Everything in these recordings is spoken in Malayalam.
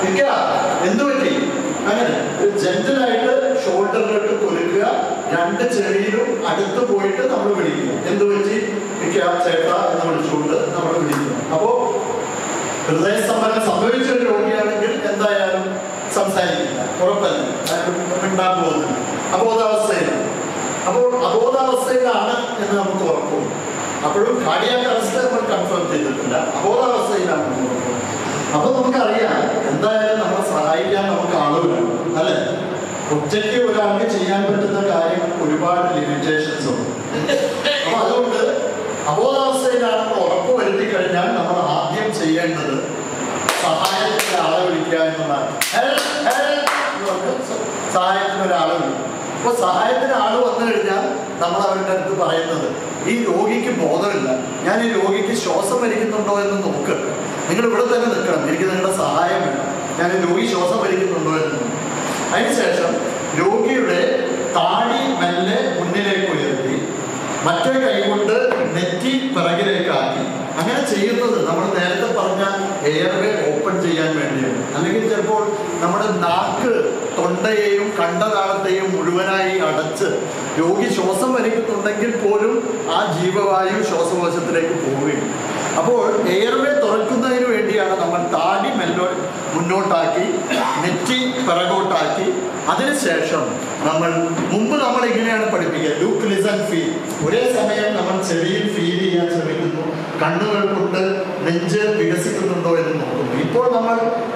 എന്ത് പറ്റി? അങ്ങനെ ജെന്റലായിട്ട് ഷോൾഡറിലിട്ട് കൊലുക്കുക, രണ്ട് ചെവിയിലും അടുത്ത് പോയിട്ട് നമ്മൾ വിളിക്കുക. എന്ത് പറ്റി? ചേട്ടാ എന്ന് വിളിച്ചുകൊണ്ട് നമ്മൾ വിളിക്കുക. അപ്പോ ഹൃദയസ്തംഭനം സംഭവിച്ച ഒരു രോഗിയാണെങ്കിൽ എന്തായാലും സംസാരിക്കില്ല, ഉറപ്പല്ല, മിണ്ടാൻ പോകുന്നില്ല, അബോധാവസ്ഥയിലാണ്. അപ്പോൾ അബോധാവസ്ഥയിലാണ് എന്ന് നമുക്ക് ഉറപ്പും. അപ്പോഴും കാർഡിയാക് അറസ്റ്റ് നമ്മൾ കൺഫേം ചെയ്തിട്ടില്ല, അബോധാവസ്ഥയിലാണ് ഉറപ്പും. അപ്പൊ നമുക്കറിയാം എന്തായാലും നമ്മളെ സഹായിക്കാൻ നമുക്ക് ആളുകളാണ്, അല്ലെ? ഒറ്റയ്ക്ക് ഒരാൾക്ക് ചെയ്യാൻ പറ്റുന്ന കാര്യം ഒരുപാട് ലിമിറ്റേഷൻസ് ഉണ്ട്. അപ്പൊ അതുകൊണ്ട് അബോധാവസ്ഥയിലാണെന്ന് ഉറപ്പ് വരുത്തി കഴിഞ്ഞാൽ നമ്മൾ ആദ്യം ചെയ്യേണ്ടത് സഹായത്തിന് ആളെ വിളിക്കുക എന്നതാണ്. സഹായത്തിന് ഒരാളെ വിളിക്കും. അപ്പൊ സഹായത്തിന് ആള് വന്നു കഴിഞ്ഞാൽ നമ്മൾ അവരുടെ അടുത്ത് പറയുന്നത്, ഈ രോഗിക്ക് ബോധമില്ല, ഞാൻ ഈ രോഗിക്ക് ശ്വാസം വലിക്കുന്നുണ്ടോ എന്ന് നോക്ക്, നിങ്ങൾ ഇവിടെ തന്നെ നിൽക്കണം, എനിക്ക് നിങ്ങളുടെ സഹായം വേണം, ഞാൻ ഈ രോഗി ശ്വാസം വലിക്കുന്നുണ്ടോ എന്ന് നോക്കും. അതിനുശേഷം രോഗിയുടെ താടി മെല്ലെ മുന്നിലേക്ക് ഉയർത്തി മറ്റേ കൈകൊണ്ട് നെറ്റി പിറകിലേക്കാക്കി. അങ്ങനെ ചെയ്യുന്നത് നമ്മൾ നേരത്തെ പറഞ്ഞ എയർവേ ഓപ്പൺ ചെയ്യാൻ വേണ്ടിയാണ്. അല്ലെങ്കിൽ ചിലപ്പോൾ നമ്മുടെ നാക്ക് തൊണ്ടയെയും കണ്ടതാളത്തെയും മുഴുവനായി അടച്ച് രോഗി ശ്വാസം വലിക്കുന്നുണ്ടെങ്കിൽ പോലും ആ ജീവവായു ശ്വാസകോശത്തിലേക്ക് പോവുകയും. അപ്പോൾ എയർവേ തുറക്കുന്നതിന് വേണ്ടിയാണ് നമ്മൾ താടി മുന്നോട്ടാക്കി നെറ്റി പിറകോട്ടാക്കി. അതിനുശേഷം മുമ്പ് നമ്മൾ ഇങ്ങനെയാണ് പഠിപ്പിക്കുക, ലുക്ക്, ലിസൺ, ഫീൽ. ഒരേ സമയം നമ്മൾ ചെവിയിൽ ഫീൽ ചെയ്യാൻ ശ്രമിക്കുന്നു, കണ്ണുകൾ കൊണ്ട് നെഞ്ച് വികസിക്കുന്നുണ്ടോ എന്ന് നോക്കുന്നു. ഇപ്പോൾ നമ്മൾ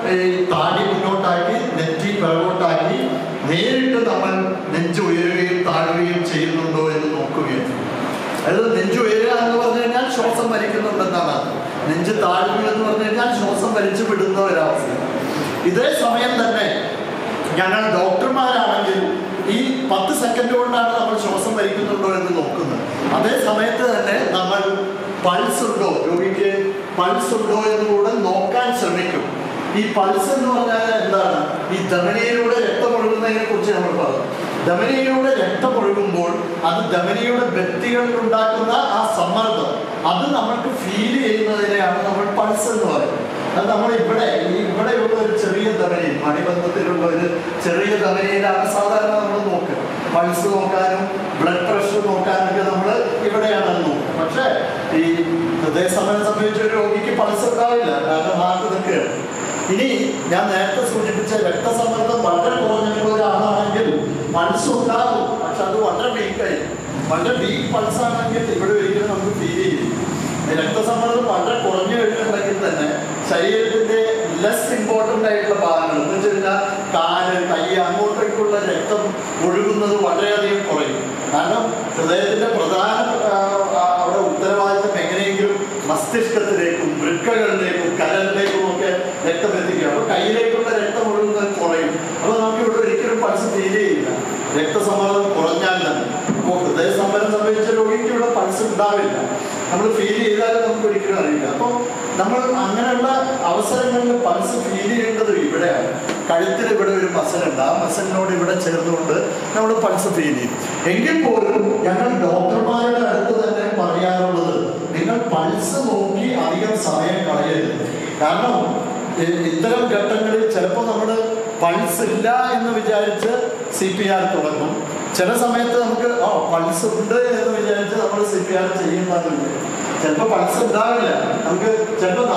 താടി മുന്നോട്ടാക്കി നെറ്റി പിറകോട്ടാക്കി നേരിട്ട് നമ്മൾ നെഞ്ച് ഉയരുകയും താഴുകയും ചെയ്യുന്നുണ്ടോ എന്ന് നോക്കുകയും. അതായത് നെഞ്ച് ഉയരുക എന്ന് പറഞ്ഞു കഴിഞ്ഞാൽ ശ്വാസം വലിക്കുന്നുണ്ടെന്നാണ്, നെഞ്ച് താഴുക എന്ന് പറഞ്ഞു കഴിഞ്ഞാൽ ശ്വാസം വലിച്ചു വിടുന്ന ഒരവസ്ഥ. ഇതേ സമയം തന്നെ ഞങ്ങൾ ഡോക്ടർമാരാണെങ്കിൽ ഈ 10 സെക്കൻഡ് കൊണ്ടാണ് നമ്മൾ ശ്വാസം വലിക്കുന്നുണ്ടോ എന്ന് നോക്കുന്നത്. അതേ സമയത്ത് തന്നെ നമ്മൾ പൾസ് ഉണ്ടോ, രോഗിക്ക് പൾസ് ഉണ്ടോ എന്ന് കൂടെ നോക്കാൻ ശ്രമിക്കും. ഈ പൾസ് എന്ന് പറഞ്ഞാൽ എന്താണ്? ഈ ധമനിയിലൂടെ രക്തം ഒഴുകുന്നതിനെ കുറിച്ച് നമ്മൾ പറഞ്ഞു. ധമനിയിലൂടെ രക്തം ഒഴുകുമ്പോൾ അത് ധമനിയുടെ വ്യക്തികളിൽ ഉണ്ടാക്കുന്ന ആ സമ്മർദ്ദം അത് നമ്മൾക്ക് ഫീൽ ചെയ്യുന്നതിനെയാണ് നമ്മൾ പൾസ് എന്ന് പറയുന്നത്. അത് നമ്മൾ ഇവിടെയുള്ള ഒരു ചെറിയ ധമനി, മണിബന്ധത്തിലുള്ള ഒരു ചെറിയ ധമനിയിലാണ് സാധാരണ നമ്മൾ നോക്കുക. പൾസ് നോക്കാനും ബ്ലഡ് പ്രഷർ നോക്കാനൊക്കെ നമ്മൾ ഇവിടെയാണ് അത് നോക്കുക. പക്ഷേ ഈ ഹൃദയസ്തംഭനം സംബന്ധിച്ച ഒരു രോഗിക്ക് പൾസ് ഉണ്ടാവില്ല, കാരണം ഹാർട്ട് നിൽക്കുകയാണ്. ഇനി ഞാൻ നേരത്തെ സൂചിപ്പിച്ച രക്തസമ്മർദ്ദം വളരെ കുറഞ്ഞിട്ടുള്ള ഒരാളാണെങ്കിൽ പൾസ് ഉണ്ടാകും, പക്ഷെ അത് വളരെ വീക്കായി. വളരെ വീക്ക് പൾസ് ആണെങ്കിൽ ഇവിടെ ഒരിക്കലും നമുക്ക് ഫീൽ ചെയ്യും. രക്തസമ്മർദ്ദം വളരെ കുറഞ്ഞു കഴിഞ്ഞിട്ടുണ്ടെങ്കിൽ തന്നെ ശരീരത്തിന്റെ ലെസ് ഇമ്പോർട്ടൻ്റ് ആയിട്ടുള്ള ഭാഗങ്ങൾ എന്ന് വെച്ച് കഴിഞ്ഞാൽ കാല്, കൈ, അങ്ങോട്ടേക്കുള്ള രക്തം ഒഴുകുന്നത് വളരെയധികം കുറയും. കാരണം ഹൃദയത്തിന്റെ പ്രധാന അവിടെ ഉത്തരവാദിത്തം എങ്ങനെയെങ്കിലും മസ്തിഷ്കത്തിലേക്കും വൃക്കകളിലേക്കും കരളിലേക്കും ഒക്കെ രക്തം എത്തിക്കുക. അപ്പൊ കയ്യിലേക്കുള്ള രക്തം ഒഴുകുന്നത് കുറയും. അപ്പൊ നമുക്ക് ഇവിടെ ഒരിക്കലും പൾസ് ഫീൽ ചെയ്യില്ല, രക്തസമ്മർദ്ദം കുറഞ്ഞാൽ തന്നെ. അപ്പോൾ ഹൃദയസ്തംഭനം സംബന്ധിച്ച രോഗിക്ക് ഇവിടെ പൾസ് ഉണ്ടാവില്ല, നമ്മൾ ഫീൽ ചെയ്താലും നമുക്ക് ഒരിക്കലും അറിയില്ല. അപ്പോൾ നമ്മൾ അങ്ങനെയുള്ള അവസരങ്ങളിൽ പൾസ് ഫീൽ ചെയ്യേണ്ടത് ഇവിടെയാണ്. കഴുത്തിൽ ഇവിടെ ഒരു മസിലുണ്ട്, ആ മസിലിനോട് ഇവിടെ ചേർന്നുകൊണ്ട് നമ്മൾ പൾസ് ഫീൽ ചെയ്യും. എങ്കിൽ പോലും ഞങ്ങൾ ഡോക്ടർമാരുടെ അടുത്ത് തന്നെ പറയാറുള്ളത്, നിങ്ങൾ പൾസ് നോക്കി അധികം സമയം കളയരുത്. കാരണം ഇത്തരം ഘട്ടങ്ങളിൽ ചിലപ്പോൾ നമ്മൾ പൾസ് ഇല്ല എന്ന് വിചാരിച്ച് CPR തുടങ്ങും. ചില സമയത്ത് നമുക്ക് പൾസ് ഉണ്ട് എന്ന് വിചാരിച്ച് നമ്മൾ CPR ചെയ്യുന്നതില്ല. ചിലപ്പോൾ പൾസ് ഉണ്ടാവില്ല, നമുക്ക് ചിലപ്പോൾ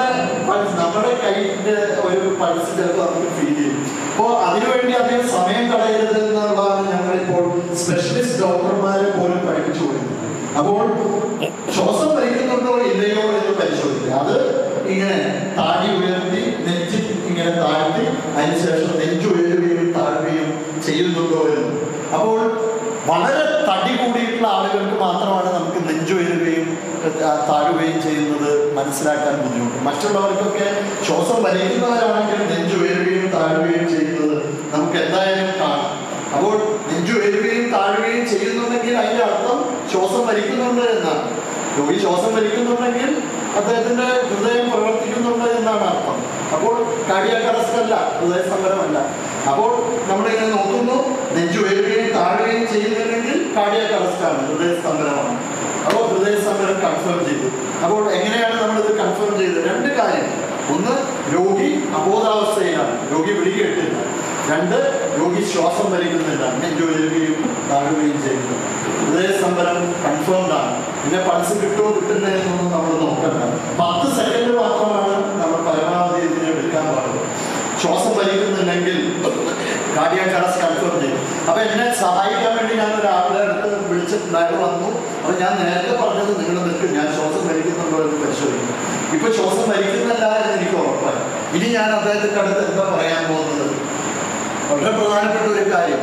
നമ്മുടെ കൈന്റെ ഒരു പൾസ് ചിലപ്പോൾ നമുക്ക് ഫീൽ ചെയ്യും. അപ്പോൾ അതിനുവേണ്ടി അധികം സമയം കളയരുത് എന്നുള്ളതാണ് ഞങ്ങളിപ്പോൾ സ്പെഷ്യലിസ്റ്റ് ഡോക്ടർമാരെ പോലും പഠിപ്പിച്ചു കൊടുക്കുന്നത്. അപ്പോൾ ശ്വാസം വലിക്കുന്നുണ്ടോ ഇല്ലയോ എന്ന് പരിശോധിക്കുക. അത് ഇങ്ങനെ താടി ഉയർത്തി നെഞ്ചി ഇങ്ങനെ താഴ്ത്തി അതിനുശേഷം നെഞ്ചു ഉയരുകയും താഴുകയും ചെയ്യുന്നുണ്ടോ എന്ന്. അപ്പോൾ വളരെ തടി കൂടിയിട്ടുള്ള ആളുകൾക്ക് മാത്രമാണ് നമുക്ക് നെഞ്ചുയരുകയും താഴുകയും ചെയ്യുന്നത് മനസ്സിലാക്കാൻ ബുദ്ധിമുട്ട്. മറ്റുള്ളവർക്കൊക്കെ ശ്വാസം വലിക്കുന്നവരാണെങ്കിൽ നെഞ്ചുയരുകയും താഴുകയും ചെയ്യുന്നത് നമുക്ക് എന്തായാലും കാണാം. അപ്പോൾ നെഞ്ചുയരുകയും താഴുകയും ചെയ്യുന്നുണ്ടെങ്കിൽ അതിന്റെ അർത്ഥം ശ്വാസം വലിക്കുന്നുണ്ട് എന്നാണ്. രോഗി ശ്വാസം വലിക്കുന്നുണ്ടെങ്കിൽ അദ്ദേഹത്തിന്റെ ഹൃദയം പ്രവർത്തിക്കുന്നുണ്ട് എന്നാണ് അർത്ഥം. അപ്പോൾ കാർഡിയാക് അറസ്റ്റ് അല്ല, ഹൃദയസ്തംഭനമല്ല. അപ്പോൾ നമ്മളിങ്ങനെ നോക്കുന്നു, നെഞ്ചു ഉയരുകയും താഴുകയും ചെയ്യുന്നില്ലെങ്കിൽ കാർഡിയാക് അറസ്റ്റ് ആണ്, ഹൃദയസ്തംഭനമാണ്. അപ്പോൾ ഹൃദയസ്തംഭനം കൺഫേം ചെയ്തു. അപ്പോൾ എങ്ങനെയാണ് നമ്മളിത് കൺഫേം ചെയ്തത്? രണ്ട് കാര്യം. ഒന്ന്, രോഗി അബോധാവസ്ഥയിലാണ്, 2, രോഗി ശ്വാസം വലിക്കുന്നില്ല, നെഞ്ചുയരുകയും താഴുകയും ചെയ്യുന്നു. ഹൃദയസ്തംഭനം കൺഫേംഡ് ആണ്. പിന്നെ പൾസ് കിട്ടുമോ കിട്ടുന്നേ എന്നൊന്നും നമ്മൾ നോക്കണ്ട. 10 സെക്കൻഡ് മാത്രമാണ് നമ്മൾ പരമാവധി ഇതിനെ എടുക്കാൻ പാടുള്ളൂ. ശ്വാസം വലിക്കുന്നില്ലെങ്കിൽ കാർഡിയാക് അറസ്റ്റ് കൺഫേം ചെയ്യും. അപ്പൊ എന്നെ സഹായിക്കാൻ വേണ്ടി ഞാൻ ഒരാളുടെ അടുത്ത് വിളിച്ചിട്ടുണ്ടായിട്ട് വന്നു. അപ്പൊ ഞാൻ നേരത്തെ പറഞ്ഞത് നിങ്ങൾ നിൽക്കും, ഞാൻ ശ്വാസം വലിക്കുന്നുണ്ടോ എന്ന് പരിശോധിക്കും. ഇപ്പൊ ശ്വാസം വലിക്കുന്നില്ല എന്ന് എനിക്ക് ഉറപ്പായി. ഇനി ഞാൻ അദ്ദേഹത്തിന്റെ അടുത്ത് എന്താ പറയാൻ പോകുന്നത്? വളരെ പ്രധാനപ്പെട്ട ഒരു കാര്യം.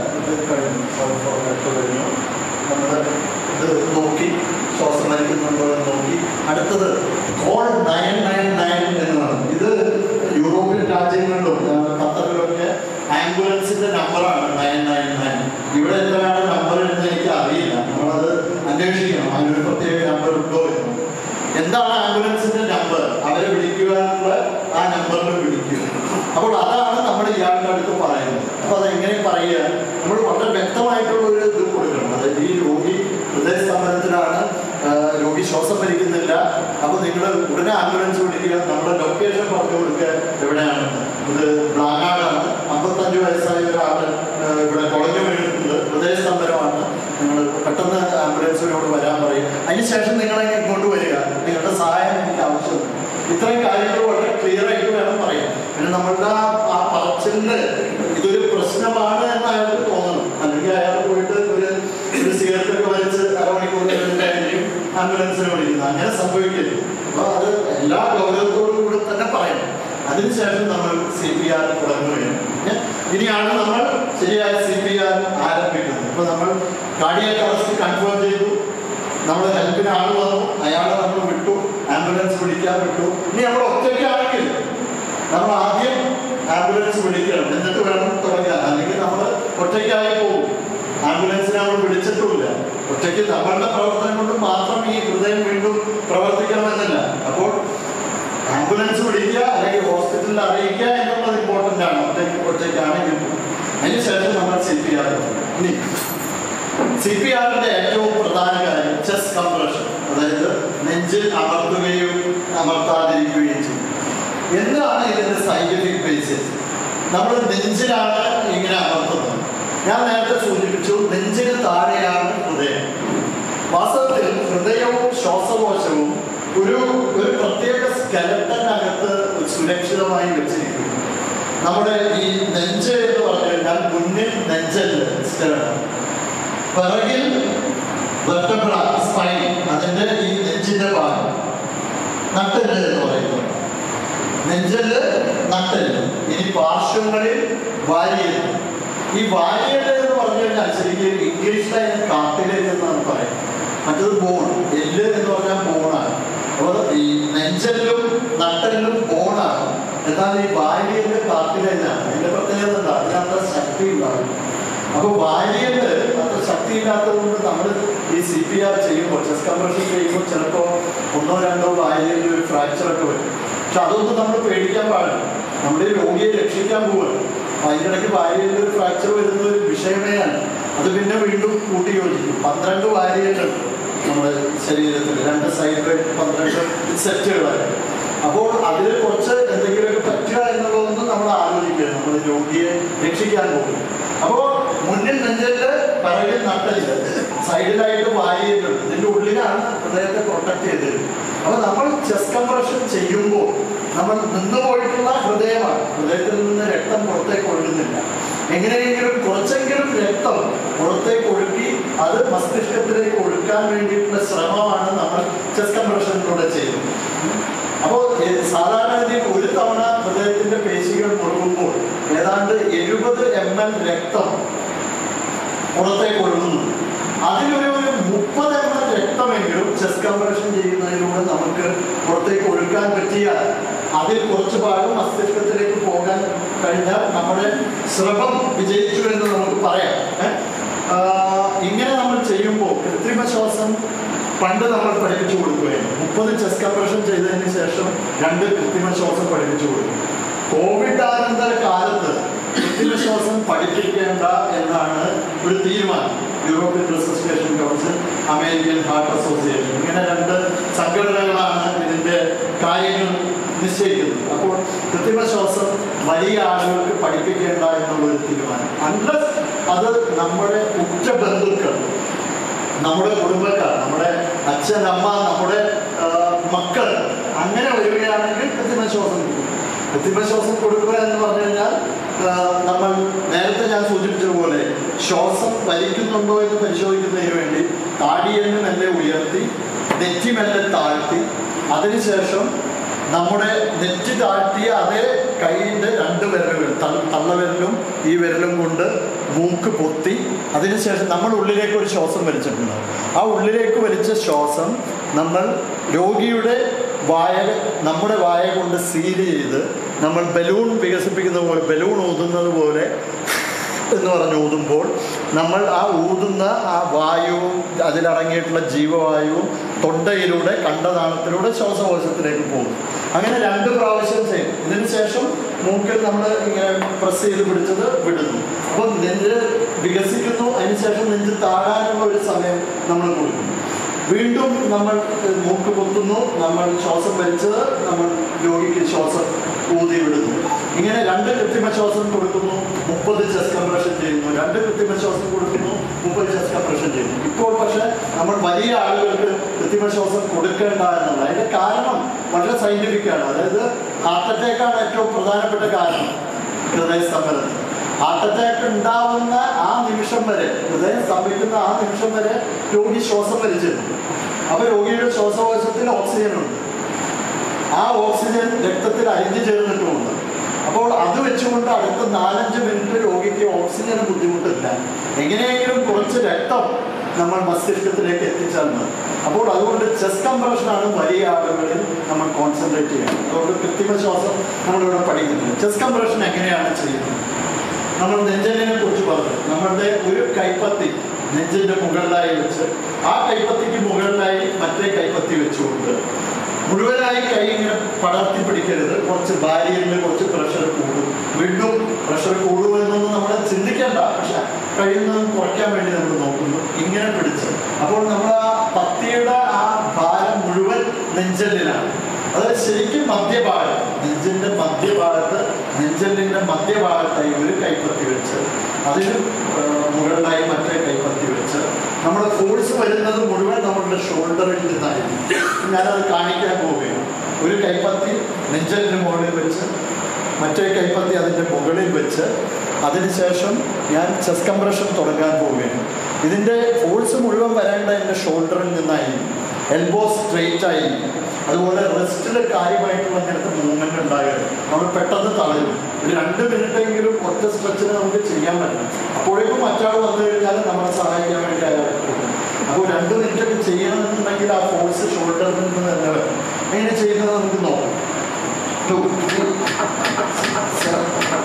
നമ്മൾ ഇത് നോക്കി ശ്വാസം വലിക്കുന്നുണ്ടോ എന്ന് നോക്കി. അടുത്തത് കോൾ 999 എന്നാണ്. ഇത് യൂറോപ്യൻ രാജ്യങ്ങളിലും ഖത്തറിലൊക്കെ ആംബുലൻസിന്റെ നമ്പറാണ് 999. ഇവിടെ എന്താണ് നമ്പർ എന്ന് എനിക്ക് അറിയില്ല. നമ്മളത് അന്വേഷിക്കണം, അതിനൊരു പ്രത്യേക നമ്പർ ഉണ്ടോ എന്ന്. എന്താണ് ആംബുലൻസിന്റെ നമ്പർ? അവരെ വിളിക്കുവാനുള്ള ആ നമ്പറിൽ വിളിക്കുക. അപ്പോൾ അതാണ് നമ്മൾ ഇയാളുടെ അടുത്ത് പറയുന്നത്. അപ്പൊ അതെങ്ങനെ പറയുക? നമ്മൾ വളരെ വ്യക്തമായിട്ടുള്ള ഒരു ഇത് കൊടുക്കണം. അതായത് ഈ രോഗി ഹൃദയസ്തംഭനത്തിലാണ്, രോഗി ശ്വാസം വലിക്കുന്നില്ല. അപ്പൊ നിങ്ങൾ ഉടനെ ആംബുലൻസ് വിളിക്കുക, നമ്മുടെ ലൊക്കേഷൻ പറഞ്ഞു കൊടുക്കുക എവിടെയാണ്. ഇത് ബ്ലാങ്ങാടാണ്, 55 വയസ്സായ ഒരാൾ ഇവിടെ കുളഞ്ഞു വീണിട്ടുണ്ട്, ഹൃദയസ്തംഭനമാണ്. നിങ്ങൾ പെട്ടെന്ന് ആംബുലൻസിനോട് വരാൻ പറയും. അതിനുശേഷം നിങ്ങളെ കൊണ്ടുവരിക, നിങ്ങളുടെ സഹായം എനിക്ക് ആവശ്യമുണ്ട്. ഇത്രയും കാര്യങ്ങൾ വളരെ ക്ലിയർ ആയിട്ട് വേണം പറയാം. പിന്നെ നമ്മളുടെ ആ പറച്ചിലിന് ഇതൊരു പ്രശ്നമാണ് എന്ന് അയാൾക്ക് തോന്നണം. അല്ലെങ്കിൽ അയാൾ പോയിട്ട് ഒരു സിഗരറ്റ് ഒക്കെ വലിച്ച് അരമണിക്കൂർ കഴിഞ്ഞായിരിക്കും ആംബുലൻസിനെ വിളിക്കുന്നത്. അങ്ങനെ സംഭവിക്കരുത്. അപ്പൊ അത് എല്ലാ ഗൗരവത്തോടും കൂടെ തന്നെ പറയണം. അതിനുശേഷം നമ്മൾ CPR തുടങ്ങുകയാണ്. ഇനിയാണ് നമ്മൾ ശരിയായ CPR ആരംഭിക്കുന്നത്. ഇപ്പൊ നമ്മൾ കാർഡിയാക് അറസ്റ്റ് കൺഫേം ചെയ്തു, നമ്മുടെ ഹെൽപ്പിന് ആൾ വന്നു, അയാളെ നമ്മൾ വിട്ടു, ആംബുലൻസ് വിളിക്കാൻ വിട്ടു. ഇനി നമ്മൾ ഒറ്റയ്ക്കാണെങ്കിൽ നമ്മൾ ആദ്യം ആംബുലൻസ് വിളിക്കണം, എന്നിട്ട് വേണം തുടങ്ങാൻ. അല്ലെങ്കിൽ നമ്മൾ ഒറ്റയ്ക്കായി പോകും. ആംബുലൻസിനെ നമ്മൾ വിളിച്ചിട്ടുമില്ല. ഒറ്റയ്ക്ക് നമ്മളുടെ പ്രവർത്തനം കൊണ്ട് മാത്രം ഈ ഹൃദയം വീണ്ടും പ്രവർത്തിക്കണമെന്നില്ല. അപ്പോൾ ആംബുലൻസ് വിളിക്കുക അല്ലെങ്കിൽ ഹോസ്പിറ്റലിൽ അറിയിക്കുക എന്നുള്ളത് ഇമ്പോർട്ടൻ്റ് ആണ്. ഒറ്റയ്ക്കാണെങ്കിൽ അതിനുശേഷം നമ്മൾ CPR. ഇനി CPRന്റെ ഏറ്റവും പ്രധാന കാര്യം ചെസ്റ്റ് കംപ്രഷൻ, അതായത് നെഞ്ചിൽ അമർത്തുകയും അമർത്താതിരിക്കുകയും ചെയ്യും. എന്താണ് ഇതിന്റെ സയന്റിഫിക് ബേസിസ്? നമ്മൾ നെഞ്ചിലാണ് ഇങ്ങനെ അമർത്തുന്നത്. ഞാൻ നേരത്തെ സൂചിപ്പിച്ചു, നെഞ്ചിന് താഴെയാണ് ഹൃദയം. വാസ്തവത്തിൽ ഹൃദയവും ശ്വാസകോശവും ഒരു പ്രത്യേക സ്കെലട്ടനകത്ത് സുരക്ഷിതമായി വെച്ചിരിക്കുന്നു. നമ്മുടെ ഈ നെഞ്ച് എന്ന് പറഞ്ഞു കഴിഞ്ഞാൽ മുന്നിൽ നെഞ്ചല് സ്കെലട്ടൻ, പിറകിൽ വെർട്ടബ്ര സ്പൈൻ, അതിന്റെ ഈ നെഞ്ചിന്റെ ഭാഗം, നട്ടെല്ല് എന്ന് പറയുന്നത്. നെഞ്ചല്, നട്ടെല്ല്. ഇനി പാർശ്വങ്ങളിൽ വാരിയല്. ഈ വാരിയല് എന്ന് പറഞ്ഞു കഴിഞ്ഞാൽ ശരിക്കും ഇംഗ്ലീഷിലെ കാർട്ടിലേജ് എന്നാണ് പറയുന്നത്. മറ്റത് ബോൺ, എല്ല് എന്ന് പറഞ്ഞാൽ ബോണാണ്. അപ്പോൾ ഈ നെഞ്ചലും നട്ടെല്ലും ബോണാണ്. എന്നാൽ ഈ വാരിയല് കാർട്ടിലേജാണ്. അതിന്റെ പ്രത്യേകത എന്താ? അതിനത്ര ശക്തി ഉണ്ടാകും. അപ്പോൾ വാരിയല് അത്ര ശക്തി ഇല്ലാത്തത് കൊണ്ട് നമ്മൾ ഈ CPR ചെയ്യുമ്പോൾ, ചെസ്റ്റ് കംപ്രഷൻ ചെയ്യുമ്പോൾ ചിലപ്പോൾ 1-2 വാരിയലിൽ ഒരു ഫ്രാക്ചറൊക്കെ വരും. പക്ഷെ അതൊന്നും നമ്മൾ പേടിക്കാൻ പാടില്ല. നമ്മുടെ ഈ രോഗിയെ രക്ഷിക്കാൻ പോവുകയാണ്. അതിൻ്റെ ഇടയ്ക്ക് വാരിയലിൽ ഒരു ഫ്രാക്ചർ വരുന്ന ഒരു വിഷയമേ ആണ്. അത് പിന്നെ വീണ്ടും കൂട്ടി യോജിക്കും. 12 വാരിയലുണ്ട് നമ്മുടെ ശരീരത്തിൽ, 2 സൈഡിൽ 12 സെറ്റുകളായി. അപ്പോൾ അതിൽ കുറച്ച് എന്തെങ്കിലുമൊക്കെ പറ്റുക എന്നുള്ളതൊന്നും നമ്മൾ ആലോചിക്കുക. നമ്മൾ രോഗിയെ രക്ഷിക്കാൻ പോകും. അപ്പോൾ മുന്നിൽ നെഞ്ചല്, പിറകിൽ നട്ടല്, സൈഡിലായിട്ട് വാരിയലുണ്ട്. ഇതിൻ്റെ ഉള്ളിലാണ് ഹൃദയത്തെ പ്രൊട്ടക്ട് ചെയ്തത്. അപ്പൊ നമ്മൾ ചെസ്റ്റ് കംപ്രഷൻ ചെയ്യുമ്പോൾ നമ്മൾ നിന്നുപോയിട്ടുള്ള ഹൃദയമാണ്. ഹൃദയത്തിൽ നിന്ന് രക്തം പുറത്തേക്ക് ഒഴുകുന്നില്ല. എങ്ങനെയെങ്കിലും കുറച്ചെങ്കിലും രക്തം പുറത്തേക്ക് ഒഴുക്കി അത് മസ്തിഷ്കത്തിലേക്ക് ഒഴുക്കാൻ വേണ്ടിയിട്ടുള്ള ശ്രമമാണ് നമ്മൾ ചെസ്റ്റ് കംപ്രഷനിലൂടെ ചെയ്യുന്നത്. അപ്പോൾ സാധാരണ ഒരു തവണ ഹൃദയത്തിന്റെ പേശികൾ മുറുകുമ്പോൾ ഏതാണ്ട് 70 ml രക്തം പുറത്തേക്ക് ഒഴുകുന്നു. അതിലൊരു 30 ml രക്തമെങ്കിലും ചെസ്റ്റ് കംപ്രഷൻ ചെയ്യുന്നതിലൂടെ നമുക്ക് പുറത്തേക്ക് ഒഴുക്കാൻ പറ്റിയാൽ അതിൽ കുറച്ച് ഭാഗം മസ്തിഷ്കത്തിലേക്ക് പോകാൻ കഴിഞ്ഞാൽ നമ്മുടെ ശ്രമം വിജയിച്ചു എന്ന് നമുക്ക് പറയാം. ഇങ്ങനെ നമ്മൾ ചെയ്യുമ്പോൾ കൃത്രിമ ശ്വാസം പണ്ട് നമ്മൾ പഠിപ്പിച്ചു കൊടുക്കുകയാണ്. 30 ചെസ്റ്റ് കംപ്രഷൻ ചെയ്തതിന് ശേഷം 2 കൃത്രിമ ശ്വാസം പഠിപ്പിച്ചു കൊടുക്കും. കോവിഡ് ആനന്തര കാലത്ത് കൃത്രിമ ശ്വാസം പഠിപ്പിക്കേണ്ട എന്നാണ് ഒരു തീരുമാനം. European research council, American heart association, ഇങ്ങനെ 2 സംഘടനകളാണ് ഇതിന്റെ കാര്യങ്ങൾ നിശ്ചയിക്കുന്നത്. അപ്പോൾ കൃത്രിമ ശ്വാസം വലിയ ആളുകൾക്ക് പഠിപ്പിക്കേണ്ട എന്നുള്ളൊരു തീരുമാനം. അൺലെസ് അത് നമ്മുടെ ഉറ്റ ബന്ധുക്കൾ, നമ്മുടെ കുടുംബക്കാർ, നമ്മുടെ അച്ഛൻ, അമ്മ, നമ്മുടെ മക്കൾ അങ്ങനെ വരികയാണെങ്കിൽ കൃത്രിമശ്വാസം കൊടുക്കും. കൃത്രിമശ്വാസം കൊടുക്കുക എന്ന് പറഞ്ഞു കഴിഞ്ഞാൽ നമ്മൾ നേരത്തെ ഞാൻ സൂചിപ്പിച്ചതുപോലെ ശ്വാസം വലിക്കുന്നുണ്ടോ എന്ന് പരിശോധിക്കുന്നതിന് വേണ്ടി താടിയെന്ന് മെല്ലെ ഉയർത്തി നെറ്റി മെല്ലെ താഴ്ത്തി അതിനുശേഷം നമ്മുടെ നെറ്റി താഴ്ത്തിയ അതേ കൈയിൻ്റെ 2 വിരലുകൾ തള്ളവിരലും ഈ വിരലും കൊണ്ട് മൂക്ക് പൊത്തി അതിനുശേഷം നമ്മൾ ഉള്ളിലേക്ക് ഒരു ശ്വാസം വലിച്ചിട്ടുണ്ട്. ആ ഉള്ളിലേക്ക് വലിച്ച ശ്വാസം നമ്മൾ രോഗിയുടെ നമ്മുടെ വായ കൊണ്ട് സീൽ ചെയ്ത് നമ്മൾ ബലൂൺ വികസിപ്പിക്കുന്ന പോലെ, ബലൂൺ ഊതുന്നത് പോലെ എന്ന് പറഞ്ഞ് ഊതുമ്പോൾ നമ്മൾ ആ ഊതുന്ന ആ വായുവും അതിലടങ്ങിയിട്ടുള്ള ജീവവായുവും തൊണ്ടയിലൂടെ കണ്ടനാളത്തിലൂടെ ശ്വാസകോശത്തിലേക്ക് പോകും. അങ്ങനെ 2 പ്രാവശ്യം ചെയ്യും. ഇതിന് ശേഷം മൂക്കിൽ നമ്മൾ ഇങ്ങനെ പ്രസ് ചെയ്ത് പിടിച്ചത് വിടുന്നു. അപ്പോൾ നെഞ്ച് വികസിക്കുന്നു. അതിനുശേഷം നെഞ്ച് താഴാനുള്ള ഒരു സമയം നമ്മൾ കൊടുക്കുന്നു. വീണ്ടും നമ്മൾ മൂക്ക് പൊത്തുന്നു, നമ്മൾ ശ്വാസം വലിച്ചത് നമ്മൾ രോഗിക്ക് ശ്വാസം ഊതി വിടുന്നു. ഇങ്ങനെ 2 കൃത്രിമ ശ്വാസം കൊടുക്കുന്നു, 30 ചെസ്റ്റ് കംപ്രഷൻ ചെയ്യുന്നു. 2 കൃത്രിമ ശ്വാസം കൊടുക്കുന്നു, 30 ചെസ്റ്റ് കംപ്രഷൻ ചെയ്യുന്നു. ഇപ്പോൾ പക്ഷെ നമ്മൾ വലിയ ആളുകൾക്ക് കൃത്രിമ ശ്വാസം കൊടുക്കേണ്ട എന്നുള്ള അതിന്റെ കാരണം വളരെ സയന്റിഫിക്കാണ്. അതായത് ഹാർട്ട് അറ്റാക്കാണ് ഏറ്റവും പ്രധാനപ്പെട്ട കാരണം ഹൃദയസ്തംഭനത്തിന്. ഹാർട്ട് അറ്റാക്ക് ഉണ്ടാവുന്ന ആ നിമിഷം വരെ, ഹൃദയം സ്തംഭിക്കുന്ന ആ നിമിഷം വരെ രോഗി ശ്വാസം വലിച്ചിരുന്നു. അപ്പൊ രോഗിയുടെ ശ്വാസകോശത്തിൽ ഓക്സിജൻ ഉണ്ട്. ആ ഓക്സിജൻ രക്തത്തിൽ അരിഞ്ഞു ചേർന്നിട്ടുമുണ്ട്. അപ്പോൾ അത് വെച്ചുകൊണ്ട് അടുത്ത 4-5 മിനിറ്റ് രോഗിക്ക് ഓക്സിജന് ബുദ്ധിമുട്ടില്ല. എങ്ങനെയെങ്കിലും കുറച്ച് രക്തം നമ്മൾ മസ്തിഷ്കത്തിലേക്ക് എത്തിച്ചാൽ മതി. അപ്പോൾ അതുകൊണ്ട് ചെസ്റ്റ് കംപ്രഷനാണ് വലിയ ആളുകളിൽ നമ്മൾ കോൺസെൻട്രേറ്റ് ചെയ്യണം. അതുകൊണ്ട് കൃത്രിമ ശ്വാസം നമ്മളിവിടെ പഠിക്കുന്നുണ്ട്. ചെസ്റ്റ് കംപ്രഷൻ എങ്ങനെയാണ് ചെയ്യുന്നത്? നമ്മൾ നെഞ്ചലിനെ കുറിച്ച് പറഞ്ഞു. നമ്മളുടെ ഒരു കൈപ്പത്തി നെഞ്ചിന്റെ മുകളിലായി വെച്ച് ആ കൈപ്പത്തിക്ക് മുകളിലായി മറ്റേ കൈപ്പത്തി വെച്ചുകൊണ്ട് മുഴുവനായി കൈ ഇങ്ങനെ പടർത്തി പിടിക്കരുത്. കുറച്ച് ബാരിയറിൽ കുറച്ച് പ്രഷർ കൂടും. വീണ്ടും പ്രഷർ കൂടുമെന്നൊന്നും നമ്മൾ ചിന്തിക്കേണ്ട. പക്ഷെ കഴിയുന്നതും കുറയ്ക്കാൻ വേണ്ടി നമ്മൾ നോക്കുന്നു. ഇങ്ങനെ പിടിച്ച് അപ്പോൾ നമ്മൾ ആ പത്തിയുടെ ആ ഭാരം മുഴുവൻ നെഞ്ചലിലാണ്. അതായത് ശരിക്കും മധ്യഭാഗം, നെഞ്ചിന്റെ മധ്യഭാഗത്ത്, നെഞ്ചലിന്റെ മധ്യഭാഗത്തായി ഒരു കൈപ്പത്തി വെച്ച് അതിന് മുകളിലായി മറ്റേ കൈപ്പത്തി വെച്ച് നമ്മുടെ ഫോഴ്സ് വരുന്നത് മുഴുവൻ നമ്മളുടെ ഷോൾഡറിൽ നിന്നായിരുന്നു. ഞാനത് കാണിക്കാൻ പോവുകയാണ്. ഒരു കൈപ്പത്തി നെഞ്ചലിന് മുകളിൽ വെച്ച് മറ്റേ കൈപ്പത്തി അതിൻ്റെ മുകളിൽ വെച്ച് അതിനുശേഷം ഞാൻ ചെസ്റ്റ് കംപ്രഷൻ തുടങ്ങാൻ പോവുകയാണ്. ഇതിൻ്റെ ഫോഴ്സ് മുഴുവൻ വരേണ്ട എൻ്റെ ഷോൾഡറിൽ നിന്നായിരുന്നു. എൽബോ സ്ട്രെയിറ്റ് ആയിരിക്കും. അതുപോലെ റെസ്റ്റിൽ കാര്യമായിട്ടുള്ള അങ്ങനത്തെ മൂവ്മെന്റ് ഉണ്ടാകരുത്. നമ്മൾ പെട്ടെന്ന് തളരും. ഒരു 2 മിനിറ്റെങ്കിലും ഒറ്റ സ്ട്രെച്ചിന് നമുക്ക് ചെയ്യാൻ പറ്റും. അപ്പോഴേക്കും മറ്റാൾ വന്നു കഴിഞ്ഞാൽ നമ്മളെ സഹായിക്കാൻ വേണ്ടി അയാൾ കൊടുക്കും. അപ്പോൾ 2 മിനിറ്റൊക്കെ ചെയ്യണമെന്നുണ്ടെങ്കിൽ ആ ഫോഴ്സ് ഷോൾഡറിൽ നിന്ന് തന്നെ വരും. എങ്ങനെ ചെയ്യുന്നത് നമുക്ക് നോക്കാം. 2, 3, 7,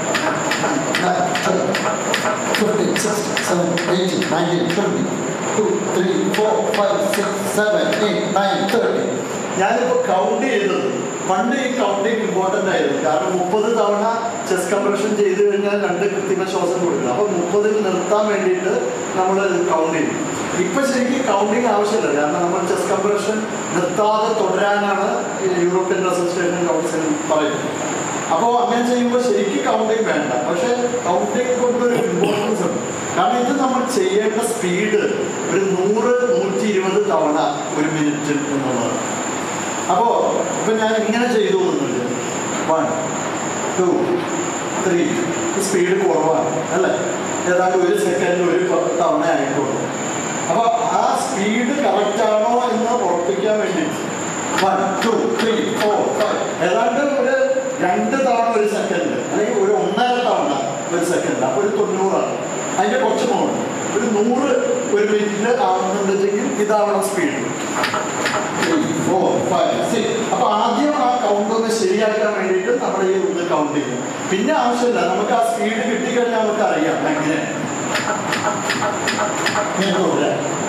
15, 16, 17, 18, 19, 20, 2, 3, 4, 5, 6, 7, 8, 9, 30. ഞാനിപ്പോൾ കൗണ്ട് ചെയ്തത് പണ്ട് ഈ കൗണ്ടിങ് ഇമ്പോർട്ടൻ്റ് ആയിരുന്നു. കാരണം 30 തവണ ചെസ്റ്റ് കംപ്രഷൻ ചെയ്ത് കഴിഞ്ഞാൽ 2 കൃത്രിമ ശ്വാസം കൊടുക്കണം. അപ്പോൾ 30 നിർത്താൻ വേണ്ടിയിട്ട് നമ്മൾ കൗണ്ട് ചെയ്യും. ഇപ്പം ശരിക്കും കൗണ്ടിങ് ആവശ്യമില്ല. കാരണം നമ്മൾ ചെസ്റ്റ് കംപ്രഷൻ നിർത്താതെ തുടരാനാണ് യൂറോപ്യൻ റെസിസ്റ്റേഷൻ കൗൺസിൽ പറയുന്നത്. അപ്പോൾ അങ്ങനെ ചെയ്യുമ്പോൾ ശരിക്കും കൗണ്ടിങ് വേണ്ട. പക്ഷേ കൗണ്ടിങ് കൊണ്ടൊരു ഇമ്പോർട്ടൻസ് ഉണ്ട്. കാരണം ഇത് നമ്മൾ ചെയ്യേണ്ട സ്പീഡ് ഒരു 100-120 തവണ ഒരു മിനിറ്റ് എന്നുള്ളതാണ്. അപ്പോൾ ഇപ്പം ഞാൻ ഇങ്ങനെ ചെയ്തു തോന്നുന്നില്ല. 1, 2, 3 സ്പീഡ് കുറവാണ് അല്ലേ? ഏതാണ്ട് 1 സെക്കൻഡ് 1 തവണ ആയിട്ടുള്ളൂ. അപ്പോൾ ആ സ്പീഡ് കറക്റ്റാണോ എന്ന് ഉറപ്പിക്കാൻ വേണ്ടി 1, 2, 3, 4, 5 ഏതാണ്ട് ഒരു 2 തവണ 1 സെക്കൻഡ് അല്ലെങ്കിൽ ഒരു 1.5 തവണ 1 സെക്കൻഡ്. അപ്പോൾ ഒരു 90ആണ്. അതിൻ്റെ കുറച്ച് പോകണം. ഒരു 100 ഒരു മിനിറ്റിൽ ആവുന്നുണ്ടെങ്കിൽ ഇതാവണം സ്പീഡ്. 3, 4, 5, 6. അപ്പോൾ ആദ്യം ആ കൗണ്ട് ഒന്ന് ശരിയാക്കാൻ വേണ്ടിയിട്ട് നമ്മൾ ഈ ഒന്ന് കൗണ്ട് ചെയ്യും. പിന്നെ ആവശ്യമില്ല. നമുക്ക് ആ സ്പീഡ് കിട്ടിക്കഴിഞ്ഞാൽ നമുക്ക് അറിയാം എങ്ങനെ.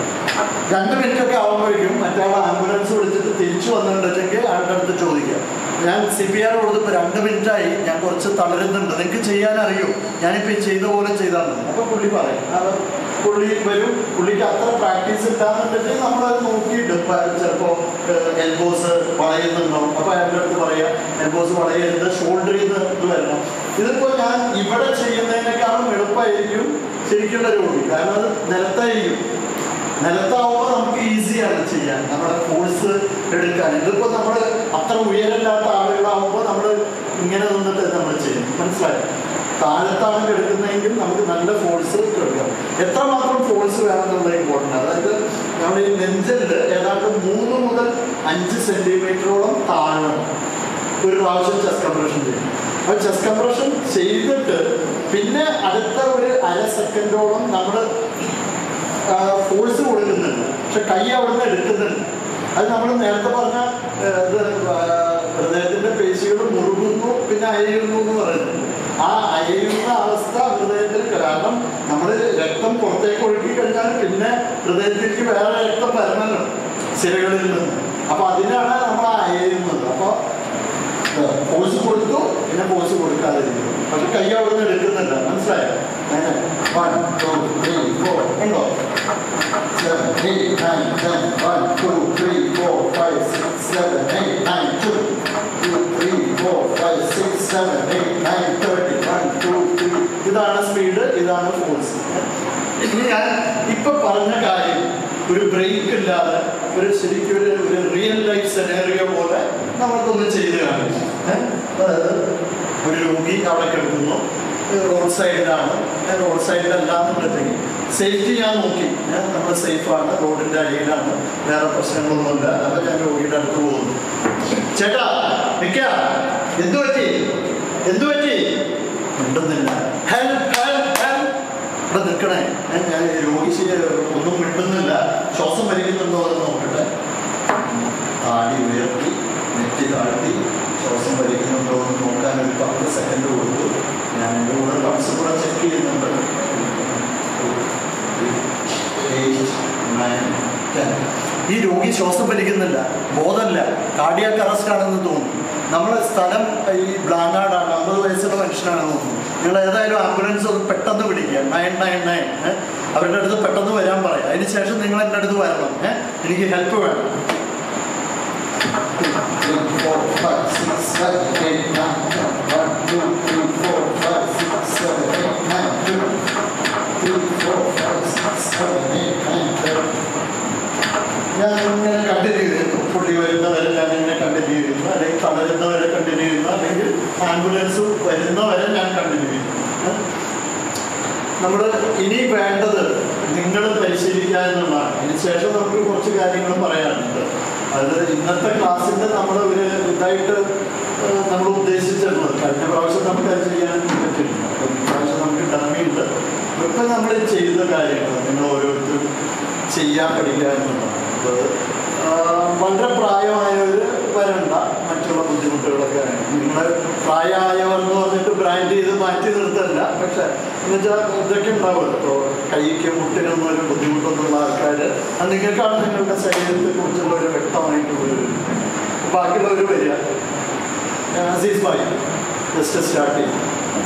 2 മിനിറ്റൊക്കെ ആകുമ്പോഴേക്കും മറ്റേ ആൾ ആംബുലൻസ് വിളിച്ചിട്ട് തിരിച്ചു വന്നിട്ടുണ്ടെങ്കിൽ ആളുടെ അടുത്ത് ചോദിക്കാം ഞാൻ CPR കൊടുത്തപ്പോൾ 2 മിനിറ്റായി, ഞാൻ കുറച്ച് തളരുന്നുണ്ട്, നിങ്ങൾക്ക് ചെയ്യാനറിയോ, ഞാനിപ്പോൾ ഈ ചെയ്ത പോലെ ചെയ്താൽ മതി. അപ്പോൾ പുള്ളി പറയും, അത് പുള്ളി വരും. പുള്ളിക്ക് അത്ര പ്രാക്ടീസ് ഇല്ലാന്നുണ്ടെങ്കിൽ നമ്മളത് നോക്കിയിട്ട് ചിലപ്പോൾ എൽബോസ് വളയുന്നുണ്ടോ, അപ്പോൾ എൻ്റെ അടുത്ത് പറയാം എൽബോസ് വളയരുത്, ഷോൾഡറിൽ നിന്ന് ഇത് വരണം. ഇതിപ്പോൾ ഞാൻ ഇവിടെ ചെയ്യുന്നതിനേക്കാളും എളുപ്പമായിരിക്കും ശരിക്കുള്ള രോഗി, കാരണം അത് നിലത്തായിരിക്കും. നിലത്താവുമ്പോൾ നമുക്ക് ഈസിയാണ് ചെയ്യാൻ, നമ്മുടെ ഫോഴ്സ് എടുക്കാൻ. ഇതിപ്പോൾ നമ്മൾ അത്ര ഉയരമില്ലാത്ത ആളുകളാവുമ്പോൾ നമ്മൾ ഇങ്ങനെ നിന്നിട്ട് നമ്മൾ ചെയ്യും, മനസ്സിലായി? താഴത്താണ് എടുക്കുന്നതെങ്കിൽ നമുക്ക് നല്ല ഫോഴ്സ് എടുക്കാം. എത്രമാത്രം ഫോഴ്സ് വേണമെന്നുള്ള ഇമ്പോർട്ടൻ്റ്. അതായത് നമ്മുടെ ഈ നെഞ്ചിൽ ഏതാണ്ട് 3 മുതൽ 5 സെൻറ്റിമീറ്ററോളം താഴണം ഒരു പ്രാവശ്യം ചെസ്റ്റ് കംപ്രഷൻ ചെയ്യും. അപ്പോൾ ചെസ്റ്റ് കംപ്രഷൻ ചെയ്തിട്ട് പിന്നെ അടുത്ത ഒരു 1/2 സെക്കൻഡോളം നമ്മൾ ഫോഴ്സ് കൊടുക്കുന്നുണ്ട്, പക്ഷെ കൈ അവിടുന്ന് എടുക്കുന്നുണ്ട്. അത് നമ്മൾ നേരത്തെ പറഞ്ഞ ഇത് ഹൃദയത്തിൻ്റെ പേശികൾ മുറുകുന്നു പിന്നെ അയയുന്നു എന്ന് പറയുന്നത്. ആ അയയുന്ന അവസ്ഥ ഹൃദയത്തിൽ, കാരണം നമ്മൾ രക്തം പുറത്തേക്ക് ഒഴുക്കി കഴിഞ്ഞാൽ പിന്നെ ഹൃദയത്തിലേക്ക് വേറെ രക്തം വരണമല്ലോ സിരകളിൽ നിന്ന്. അപ്പോൾ അതിനാണ് നമ്മൾ അയയുന്നത്. അപ്പോൾ ഫോഴ്സ് കൊടുത്തു പിന്നെ ഫോഴ്സ് കൊടുക്കാതിരിക്കും, പക്ഷെ കൈ അവിടുന്ന് എടുക്കുന്നുണ്ട്, മനസ്സിലായോ? 1 2 3 4 ഉണ്ടോ? 7 8 9 10 1 2 3 4 5 6 7 8 9 2 2 3 4 5 6 7 8 9 30 1 2 3. ഇതാണ് സ്പീഡ്, ഇതാണ് ഫോഴ്സ്. ഇനി ഞാൻ ഇപ്പൊ പറഞ്ഞ കാര്യം ഒരു ബ്രേക്ക് ഇല്ലാതെ ഒരു ശരിക്കും ഒരു റിയൽ ലൈഫ് സെനേറിയോ പോലെ നമുക്കൊന്ന് ചെയ്ത് കാണിച്ചു. അതായത് ഒരു രോഗി അവിടെ കിടക്കുന്നു, റോഡ് സൈഡിലാണ്. റോഡ് സൈഡിലല്ലാന്നുണ്ടെങ്കിൽ സേഫ്റ്റി ഞാൻ നോക്കി, നമ്മൾ സേഫാണ്, റോഡിൻ്റെ അടിയിലാണ്, വേറെ പ്രശ്നങ്ങളൊന്നുമില്ല. അപ്പോൾ ഞാൻ രോഗിയുടെ അടുത്ത് പോകുന്നു. ചേട്ടാ നിൽക്ക, എന്തു പറ്റി മിണ്ടുന്നില്ല. ഹെൽപ്പ് ഹെൽപ്പ് ഹെൽപ്പ്, ഇവിടെ നിൽക്കണേ. ഞാൻ രോഗി ഒന്നും മിണ്ടുന്നില്ല, ശ്വാസം വലിക്കുന്നുണ്ടോ എന്ന് നോക്കട്ടെ. താടി ഉയർത്തി നെറ്റി താഴ്ത്തി ശ്വാസം വലിക്കുന്നുണ്ടോ എന്ന് നോക്കാൻ ഒരു 10 സെക്കൻഡ് കൊടുത്തു. ഞാൻ എൻ്റെ കൂടെ പൾസ് കൂടെ ചെക്ക് ചെയ്യുന്നുണ്ട്. 8 9 10. ഈ രോഗി ശ്വാസം വലിക്കുന്നില്ല, ബോധമല്ല, കാർഡിയാക് അറസ്റ്റ് ആണെന്ന് തോന്നുന്നു. നമ്മുടെ സ്ഥലം ഈ ബ്ലാങ്ങാടാണ്, 50 വയസ്സുള്ള മനുഷ്യനാണെന്ന് തോന്നുന്നു. നിങ്ങൾ ഏതായാലും ആംബുലൻസ് ഒന്ന് പെട്ടെന്ന് വിളിക്കുക, 999. അവരുടെ അടുത്ത് പെട്ടെന്ന് വരാൻ പറയാം. അതിന് ശേഷം നിങ്ങൾ എൻ്റെ അടുത്ത് വരണം, എനിക്ക് ഹെൽപ്പ് വേണം. 3 4 5 6 7 8 9 10 1 2 3 4 5 6 7 8 9 10 3 4 5 6 7 8 9 10. ഞാൻ ഇങ്ങനെ കണ്ടിന്യൂ ചെയ്യുന്നു. പുള്ളി വരുന്നവരെ ഞാൻ ഇങ്ങനെ കണ്ടിന്യൂ ചെയ്യുന്നു, അല്ലെങ്കിൽ തളരുന്നവരെ കണ്ടിന്യൂ ചെയ്യുന്നു, അല്ലെങ്കിൽ ആംബുലൻസ് വരുന്നവരെ ഞാൻ കണ്ടിന്യൂ ചെയ്യുന്നു. നമ്മൾ ഇനി വേണ്ടത് നിങ്ങൾ പരിശീലിക്കുക എന്നുള്ളതാണ്. അതിനുശേഷം നമുക്ക് കുറച്ച് കാര്യങ്ങൾ പറയാനുണ്ട്. അത് ഇന്നത്തെ ക്ലാസ്സിൻ്റെ നമ്മൾ ഒരു ഇതായിട്ട് നമ്മൾ ഉദ്ദേശിച്ചിട്ടുള്ളത്. കഴിഞ്ഞ പ്രാവശ്യം നമുക്ക് അത് ചെയ്യാൻ പറ്റില്ല, പ്രാവശ്യം നമുക്ക് ഡമ്മിയുണ്ട്. ഇപ്പം നമ്മൾ ചെയ്യുന്ന കാര്യങ്ങൾ നിങ്ങൾ ഓരോരുത്തരും ചെയ്യാൻ പഠിക്കുക എന്നുള്ളതാണ്. വളരെ പ്രായമായവർ വരണ്ട, മറ്റുള്ള ബുദ്ധിമുട്ടുകളൊക്കെ നിങ്ങൾ പ്രായമായവർ എന്ന് പറഞ്ഞിട്ട് ബ്രാൻഡ് ചെയ്ത് മാറ്റി നിർത്തല്ല. പക്ഷെ എന്നുവെച്ചാൽ ഇതൊക്കെ ഉണ്ടാവുമല്ലോ, ഇപ്പോൾ കൈക്ക് മുട്ടിനൊന്നും ഒരു ബുദ്ധിമുട്ടൊന്നുള്ള ആൾക്കാർ, അത് നിങ്ങൾക്കാണ് നിങ്ങളുടെ ശരീരത്തെ കുറിച്ചുള്ള ഒരു വ്യക്തമായിട്ടുള്ളൊരു. ബാക്കിയുള്ളവർ വരിക. അസീസ് ഭായ് ജസ്റ്റ് സ്റ്റാർട്ട് ചെയ്യും.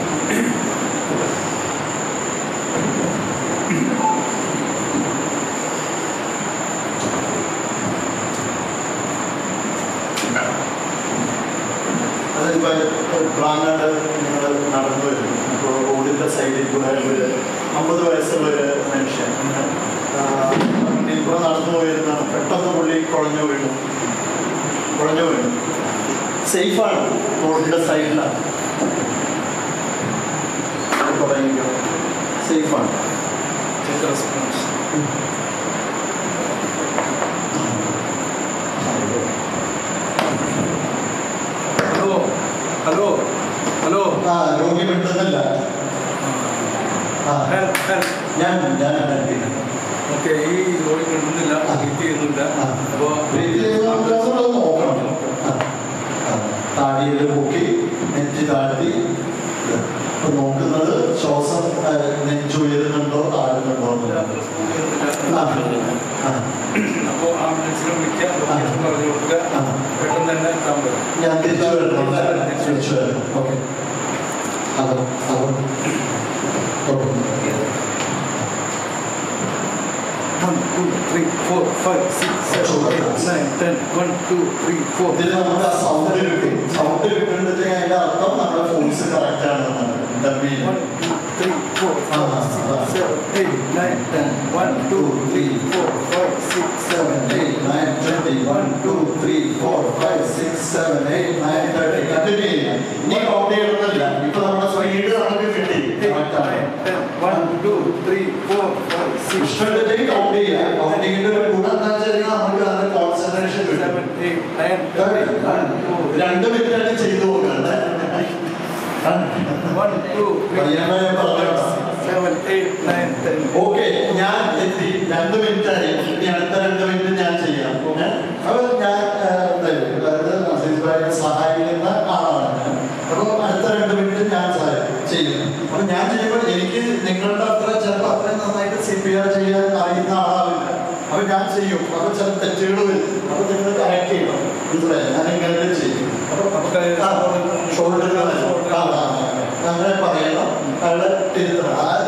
ബ്ലാങ്ങാട് നിങ്ങൾ നടന്നു വരുന്നു. ഇപ്പോൾ റോഡിൻ്റെ സൈഡിൽ കൂടെ ഒരു 50 വയസ്സുള്ള ഒരു മനുഷ്യൻ ഇപ്പോൾ നടന്നു പോയിരുന്നാണ്. പെട്ടെന്ന് പുള്ളി കുഴഞ്ഞു വീണു. സേഫാണ്, റോഡിൻ്റെ സൈഡിലാണ്. തുടങ്ങിക്കോ, സേഫാണ്. Hello hello. രോഗി മിണ്ടുന്നില്ല. ഓക്കെ, ഈ രോഗി മിണ്ടുന്നില്ല, ബ്രീത്ത് ചെയ്യുന്നില്ല. അപ്പോൾ നോക്കണം. താടിയിൽ പൊക്കി നെറ്റി താഴ്ത്തി നോക്കുന്നത് ശ്വാസം നെഞ്ചുയരുന്നുണ്ടോ താഴുന്നുണ്ടോ. അപ്പോൾ ആംബുലൻസിനെ വിളിക്കുക, പറഞ്ഞു കൊടുക്കുക, പെട്ടെന്ന് തന്നെ എത്താൻ പറ്റും. ഞാൻ തിരിച്ചു 1, 2, 3, 4, 5, 6, 7, 8, 9, 10. 1, 2, 3, 4. ഇതിൽ നമുക്ക് ആ സൗണ്ട് കിട്ടും. സൗണ്ട് കിട്ടുന്നത് അതിന്റെ അർത്ഥം നമ്മുടെ ഫോഴ്സ് കറക്റ്റ് ആണെന്നാണ്. 1, 2, 3, 4, 5, 6, 7, 8, 9, 10. 1, 2, 3, 4, 5, 6, 7, 8, 9, 20. 1, 2, 3, 4, 5, 6, 7, 8, 9, 30. കണ്ടിന്യൂ ചെയ്യാം. ഇനി കൗണ്ട് ചെയ്യണമെന്നില്ല. ഇപ്പൊ നമ്മുടെ സ്പീഡ് നമുക്ക് കിട്ടി. 1, 2, 3, 4, 5, 6, ഇഷ്ടപ്പെട്ടെങ്കിൽ കൗണ്ട് ചെയ്യാം. കൗണ്ടിങ്ങിന്റെ ഒരു ഗുണം എന്താ വെച്ചാൽ നമുക്ക് അതിന്റെ കോൺസെൻട്രേഷൻ കിട്ടും. 7, 8, 9, 30. 2 മിനിറ്റാണ് ചെയ്തു പോകുന്നത്. 1, 2, 3, 4, 7, 8, 9, 10. ഓക്കെ, ഞാൻ എത്തി. 2 മിനിറ്റായി. ഇനി അടുത്ത 2 മിനിറ്റ് ഞാൻ ചെയ്യാം. അപ്പൊ ഞാൻ സഹായിക്കുന്ന ആളാണ്. അപ്പൊ അടുത്ത 2 മിനിറ്റ് ഞാൻ ചെയ്യും. അപ്പൊ ഞാൻ ചെയ്യുമ്പോൾ എനിക്ക് നിങ്ങളുടെ അത്ര ചിലപ്പോൾ അത്രയും നന്നായിട്ട് CPR ചെയ്യാൻ അറിയുന്ന ആളാവില്ല. അപ്പൊ ഞാൻ ചെയ്യും. അപ്പൊ ചില തെറ്റുകൾ വരും. അപ്പൊ നിങ്ങൾ കറക്റ്റ് ചെയ്യണം. മനസ്സിലായി? ഞാൻ ഇങ്ങനെ ചെയ്യും. ഷോൾഡർ അങ്ങനെ പറയണം. അയാളെ തിരുത്തണം.